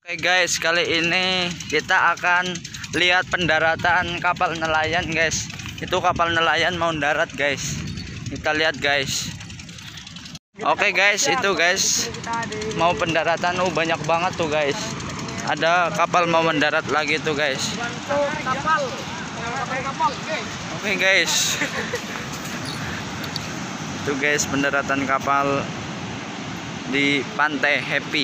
Oke guys, kali ini kita akan lihat pendaratan kapal nelayan guys. Itu kapal nelayan mau darat guys. Kita lihat guys. Oke guys, itu guys mau pendaratan. Banyak banget tuh guys. Ada kapal mau mendarat lagi tuh guys. Oke guys. Itu guys pendaratan kapal di Pantai Happy.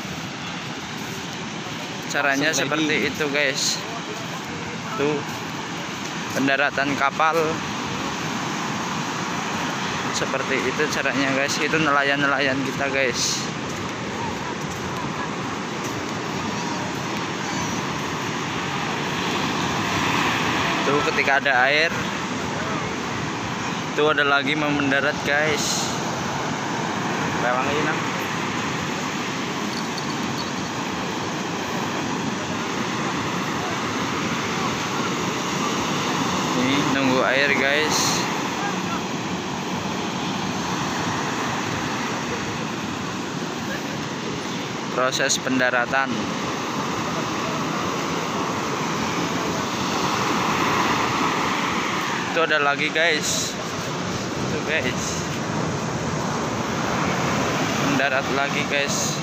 Caranya seperti itu guys. Tuh pendaratan kapal seperti itu caranya guys. Itu nelayan-nelayan kita guys. Tuh ketika ada air, tuh ada lagi mau mendarat guys. Lewang ini nah. Ini nunggu air guys. Proses pendaratan. Itu ada lagi guys. Itu guys. Mendarat lagi guys.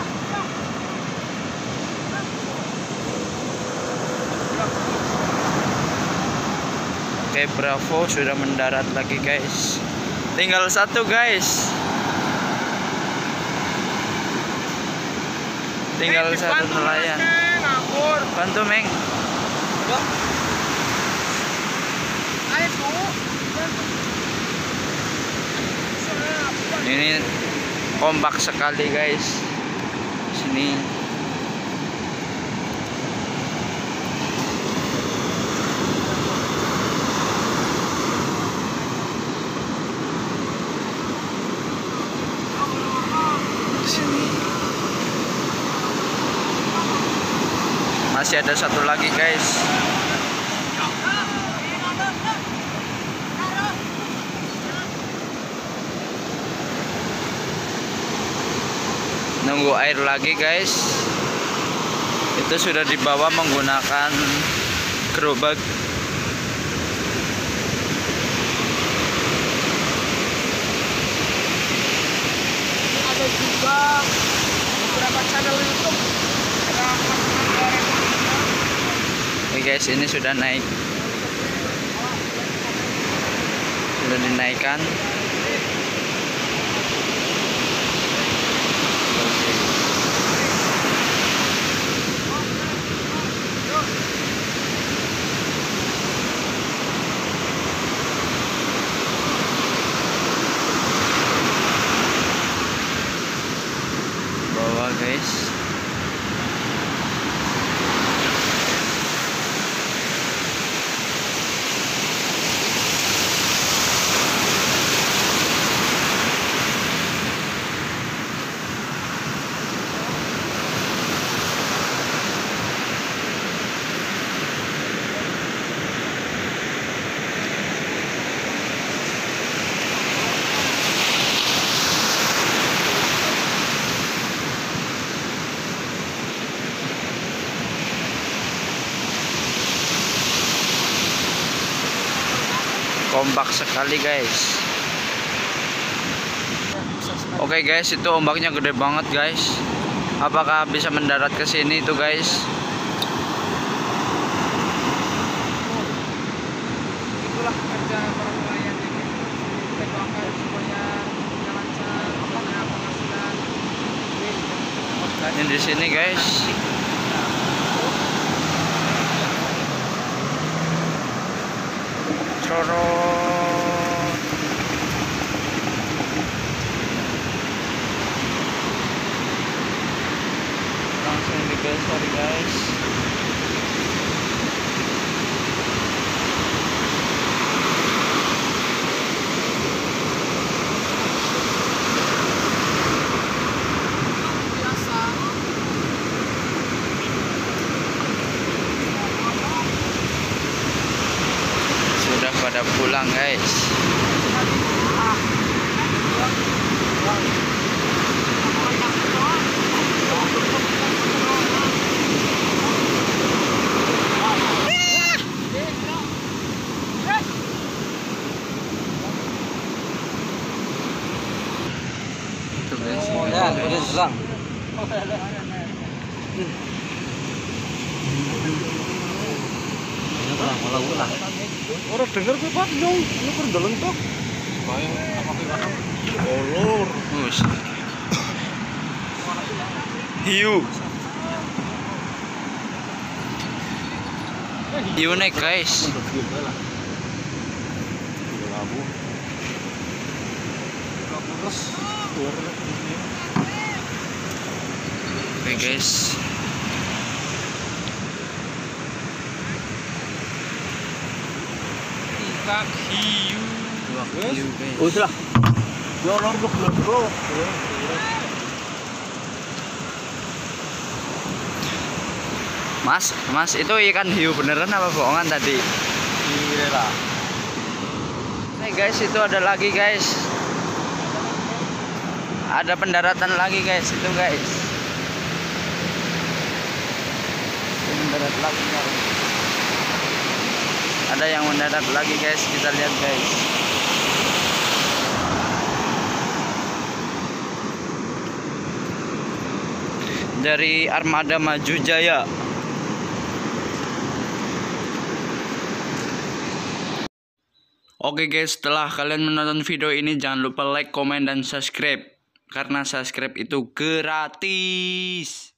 Oke, Bravo sudah mendarat lagi guys. Tinggal satu guys. Tinggal satu nelayan. Bantu Meng. Ini kompak sekali guys. Sini. Masih ada satu lagi guys. Nunggu air lagi guys. Itu sudah dibawa menggunakan gerobak. Ada juga beberapa channel YouTube. Oke guys, ini sudah naik. Sudah dinaikkan. Bawa guys. Kompak sekali guys. Oke guys, itu ombaknya gede banget guys. Apakah bisa mendarat ke sini itu guys? Itulah kerja para nelayan ini. Kita doakan supaya lancar penghasilan. Yang di sini guys. Langsung digeser guys. Sudah pada pulang guys. Orang denger gue Pak dong, ini perdalan tok. Olor. Us. Hiu. Hiu nih guys. Oke guys. Ikan hiu. Hiu guys. Oh sudah. Ya olor bro. Mas itu ikan hiu beneran apa bohongan tadi? Iya lah. Nih guys, itu ada lagi guys. Ada pendaratan lagi guys, itu guys. Ini mendarat lagi guys. Ada yang mendarat lagi guys, kita lihat guys. Dari Armada Maju Jaya. Oke guys, setelah kalian menonton video ini jangan lupa like, komen, dan subscribe. Karena subscribe itu gratis.